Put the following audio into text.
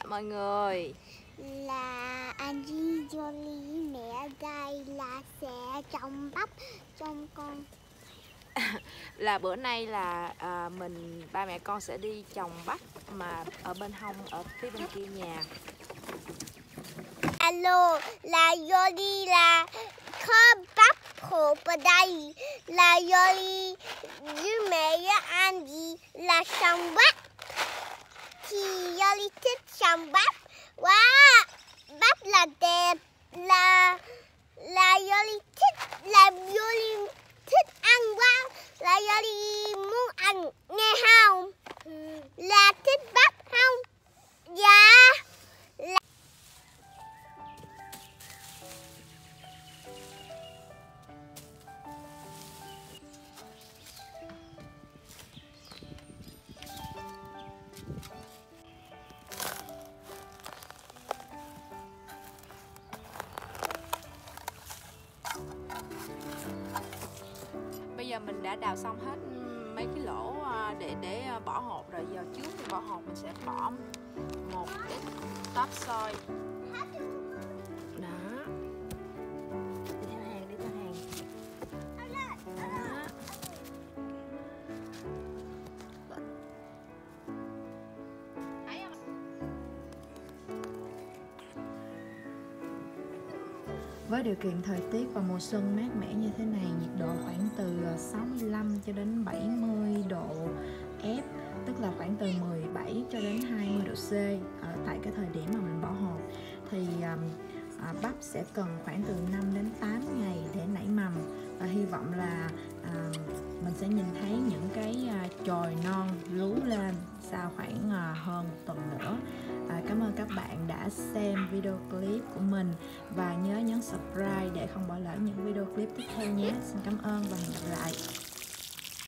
mọi người. Là Angie Jolie, mẹ đây là sẽ trồng bắp trong con. Là bữa nay là ba mẹ con sẽ đi trồng bắp mà ở bên hông, ở phía bên kia nhà. Alo, là Jolie là có bắp hộp ở đây. Là Jolie với mẹ với Angie là trồng bắp. Thì Jolie thích trồng bắp. Wow, bắp là đẹp. Là Jolie thích ăn quá. Là Jolie muốn ăn, nghe không? Là thích bắp không? Dạ. Bây giờ mình đã đào xong hết mấy cái lỗ để bỏ hột rồi. Giờ trước khi bỏ hột mình sẽ bỏ một ít topsoil. Đó. Đi theo hàng, đi theo hàng. Đó. Với điều kiện thời tiết vào mùa xuân mát mẻ như thế này, nhiệt độ khoảng từ 65 cho đến 70 độ F, tức là khoảng từ 17 cho đến 20 độ C tại cái thời điểm mà mình bỏ hột, thì bắp sẽ cần khoảng từ 5 đến 8 ngày để nảy mầm, và hy vọng là mình sẽ nhìn thấy những cái chồi non lú lên sau khoảng hơn một tuần nữa. Cảm ơn các bạn đã xem video clip của mình và nhớ nhấn subscribe để không bỏ lỡ những video clip tiếp theo nhé. Xin cảm ơn và hẹn gặp lại.